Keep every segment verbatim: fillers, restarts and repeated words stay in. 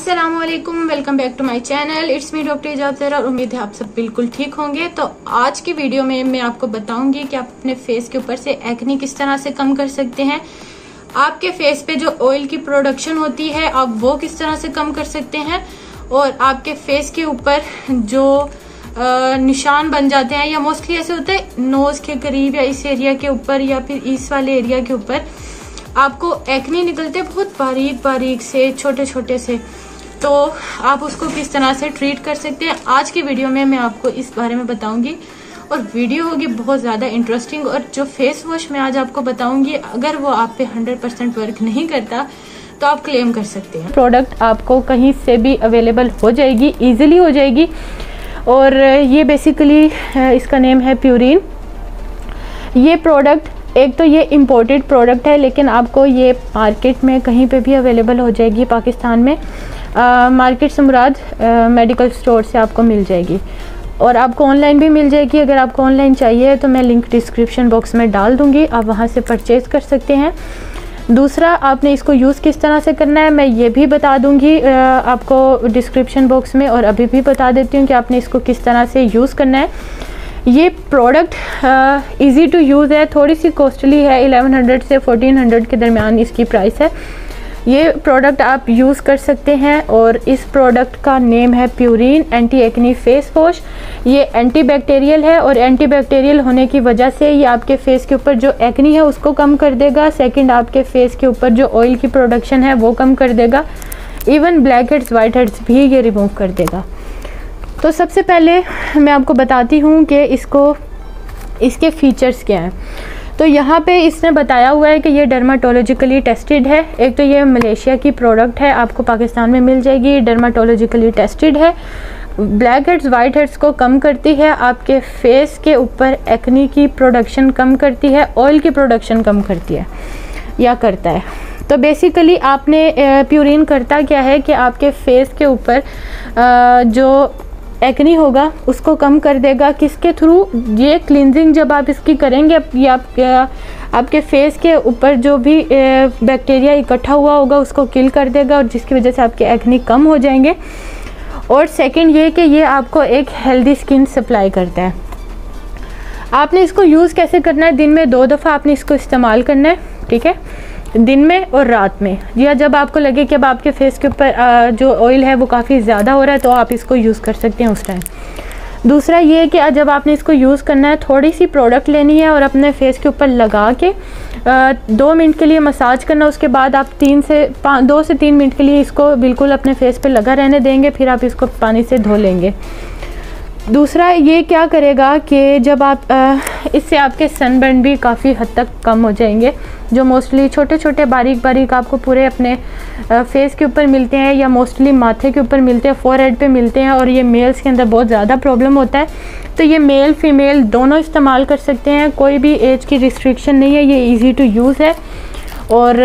अस्सलामुअलैकुम, welcome back to my channel. It's me doctor Ijazat और उम्मीद है आप सब बिल्कुल ठीक होंगे। तो आज की वीडियो में मैं आपको बताऊंगी कि आप अपने फेस के ऊपर से एक्ने किस तरह से कम कर सकते हैं। आपके फेस पे जो ऑयल की प्रोडक्शन होती है आप वो किस तरह से कम कर सकते हैं, और आपके फेस के ऊपर जो आ, निशान बन जाते हैं, या मोस्टली ऐसे होते हैं नोज के करीब या इस एरिया के ऊपर या फिर इस वाले एरिया के ऊपर आपको एक्ने निकलते बहुत बारीक बारीक से, छोटे छोटे से, तो आप उसको किस तरह से ट्रीट कर सकते हैं। आज की वीडियो में मैं आपको इस बारे में बताऊंगी और वीडियो होगी बहुत ज़्यादा इंटरेस्टिंग। और जो फेस वॉश मैं आज आपको बताऊंगी, अगर वो आप पे हंड्रेड परसेंट वर्क नहीं करता तो आप क्लेम कर सकते हैं। प्रोडक्ट आपको कहीं से भी अवेलेबल हो जाएगी, ईजिली हो जाएगी। और ये बेसिकली इसका नेम है प्यूरिन। ये प्रोडक्ट एक तो ये इम्पोर्टेड प्रोडक्ट है, लेकिन आपको ये मार्केट में कहीं पे भी अवेलेबल हो जाएगी पाकिस्तान में। मार्केट से मुराद मेडिकल स्टोर से आपको मिल जाएगी, और आपको ऑनलाइन भी मिल जाएगी। अगर आपको ऑनलाइन चाहिए तो मैं लिंक डिस्क्रिप्शन बॉक्स में डाल दूंगी, आप वहां से परचेज़ कर सकते हैं। दूसरा, आपने इसको यूज़ किस तरह से करना है मैं ये भी बता दूंगी आपको डिस्क्रिप्शन बॉक्स में, और अभी भी बता देती हूँ कि आपने इसको किस तरह से यूज़ करना है। ये प्रोडक्ट इजी टू यूज़ है, थोड़ी सी कॉस्टली है, इलेवन हंड्रेड से फोर्टीन हंड्रेड के दरमियान इसकी प्राइस है। ये प्रोडक्ट आप यूज़ कर सकते हैं, और इस प्रोडक्ट का नेम है Purin anti acne face wash. ये एंटी बैक्टीरियल है, और एंटी बैक्टीरियल होने की वजह से ये आपके फेस के ऊपर जो एक्नी है उसको कम कर देगा। सेकंड, आपके फेस के ऊपर जो ऑयल की प्रोडक्शन है वो कम कर देगा। Even black heads white heads भी ये रिमूव कर देगा। तो सबसे पहले मैं आपको बताती हूँ कि इसको इसके फीचर्स क्या हैं। तो यहाँ पे इसने बताया हुआ है कि ये डर्माटोलॉजिकली टेस्टेड है। एक तो ये मलेशिया की प्रोडक्ट है, आपको पाकिस्तान में मिल जाएगी, डर्माटोलॉजिकली टेस्टेड है। ब्लैक हेड्स वाइट हेड्स को कम करती है, आपके फेस के ऊपर एक्नी की प्रोडक्शन कम करती है, ऑयल की प्रोडक्शन कम करती है या करता है। तो बेसिकली आपने प्यूरिन करता क्या है कि आपके फेस के ऊपर जो एक्नी होगा उसको कम कर देगा। किसके थ्रू? ये क्लींजिंग जब आप इसकी करेंगे, ये आप, आपके फेस के ऊपर जो भी बैक्टीरिया इकट्ठा हुआ होगा उसको किल कर देगा, और जिसकी वजह से आपके एक्नी कम हो जाएंगे। और सेकंड ये कि ये आपको एक हेल्दी स्किन सप्लाई करता है। आपने इसको यूज़ कैसे करना है? दिन में दो दफ़ा आपने इसको इस्तेमाल करना है, ठीक है, दिन में और रात में, या जब आपको लगे कि अब आपके फेस के ऊपर जो ऑयल है वो काफ़ी ज़्यादा हो रहा है तो आप इसको यूज़ कर सकते हैं उस टाइम। दूसरा ये कि जब आपने इसको यूज़ करना है, थोड़ी सी प्रोडक्ट लेनी है और अपने फेस के ऊपर लगा के आ, दो मिनट के लिए मसाज करना। उसके बाद आप तीन से पाँच दो से तीन मिनट के लिए इसको बिल्कुल अपने फेस पे लगा रहने देंगे, फिर आप इसको पानी से धो लेंगे। दूसरा ये क्या करेगा कि जब आप आ, इससे आपके सनबर्न भी काफ़ी हद तक कम हो जाएंगे, जो मोस्टली छोटे छोटे बारीक बारीक आपको पूरे अपने आ, फेस के ऊपर मिलते हैं, या मोस्टली माथे के ऊपर मिलते हैं, फोरहेड पे मिलते हैं, और ये मेल्स के अंदर बहुत ज़्यादा प्रॉब्लम होता है। तो ये मेल फीमेल दोनों इस्तेमाल कर सकते हैं, कोई भी एज की रिस्ट्रिक्शन नहीं है, ये ईज़ी टू यूज़ है। और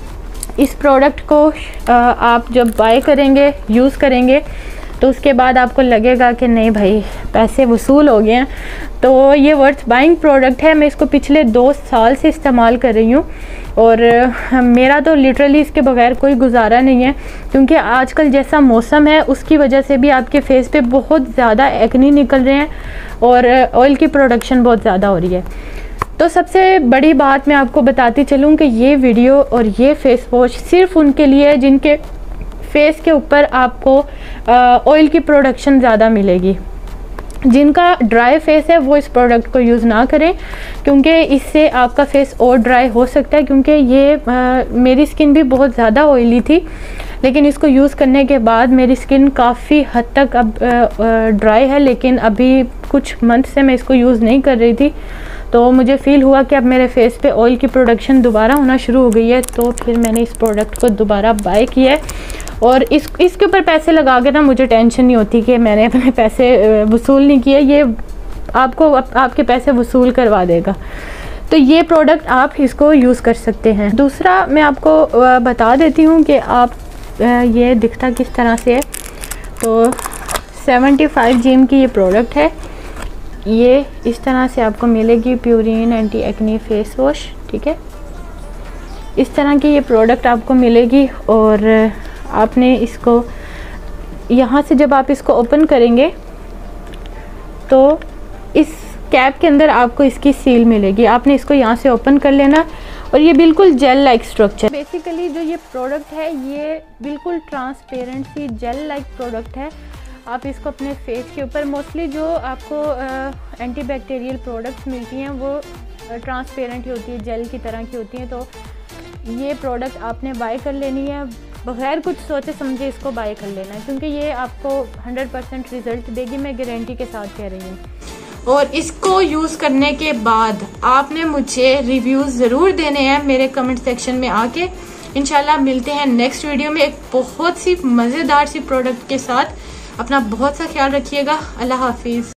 इस प्रोडक्ट को आ, आप जब बाय करेंगे, यूज़ करेंगे, तो उसके बाद आपको लगेगा कि नहीं भाई पैसे वसूल हो गए हैं, तो ये वर्थ बाइंग प्रोडक्ट है। मैं इसको पिछले दो साल से इस्तेमाल कर रही हूँ, और मेरा तो लिटरली इसके बगैर कोई गुजारा नहीं है, क्योंकि आजकल जैसा मौसम है उसकी वजह से भी आपके फेस पे बहुत ज़्यादा एक्नी निकल रहे हैं, और ऑयल की प्रोडक्शन बहुत ज़्यादा हो रही है। तो सबसे बड़ी बात मैं आपको बताती चलूँ कि ये वीडियो और ये फेस वॉश सिर्फ उनके लिए है जिनके फेस के ऊपर आपको ऑयल की प्रोडक्शन ज़्यादा मिलेगी। जिनका ड्राई फेस है वो इस प्रोडक्ट को यूज़ ना करें, क्योंकि इससे आपका फेस और ड्राई हो सकता है। क्योंकि ये आ, मेरी स्किन भी बहुत ज़्यादा ऑयली थी, लेकिन इसको यूज़ करने के बाद मेरी स्किन काफ़ी हद तक अब ड्राई है। लेकिन अभी कुछ मंथ से मैं इसको यूज़ नहीं कर रही थी, तो मुझे फ़ील हुआ कि अब मेरे फेस पे ऑयल की प्रोडक्शन दोबारा होना शुरू हो गई है, तो फिर मैंने इस प्रोडक्ट को दोबारा बाय किया है। और इस इसके ऊपर पैसे लगा के ना मुझे टेंशन नहीं होती कि मैंने अपने पैसे वसूल नहीं किए, ये आपको आप, आपके पैसे वसूल करवा देगा। तो ये प्रोडक्ट आप इसको यूज़ कर सकते हैं। दूसरा मैं आपको बता देती हूँ कि आप ये दिखता किस तरह से है। तो सेवेंटी फाइव जी एम की ये प्रोडक्ट है, ये इस तरह से आपको मिलेगी, Purin anti acne face wash, ठीक है। इस तरह की ये प्रोडक्ट आपको मिलेगी, और आपने इसको यहाँ से जब आप इसको ओपन करेंगे तो इस कैप के अंदर आपको इसकी सील मिलेगी। आपने इसको यहाँ से ओपन कर लेना और ये बिल्कुल जेल लाइक स्ट्रक्चर। बेसिकली जो ये प्रोडक्ट है ये बिल्कुल ट्रांसपेरेंट सी जेल लाइक प्रोडक्ट है। आप इसको अपने फेस के ऊपर, मोस्टली जो आपको एंटीबैक्टीरियल प्रोडक्ट्स मिलती हैं वो ट्रांसपेरेंट ही होती है, जेल की तरह की होती हैं। तो ये प्रोडक्ट आपने बाय कर लेनी है, बगैर कुछ सोचे समझे इसको बाय कर लेना है, क्योंकि ये आपको हंड्रेड परसेंट रिज़ल्ट देगी, मैं गारंटी के साथ कह रही हूँ। और इसको यूज़ करने के बाद आपने मुझे रिव्यूज़ ज़रूर देने हैं मेरे कमेंट सेक्शन में आके। इंशाल्लाह मिलते हैं नेक्स्ट वीडियो में एक बहुत सी मज़ेदार सी प्रोडक्ट के साथ। अपना बहुत सा ख्याल रखिएगा। अल्लाह हाफिज़।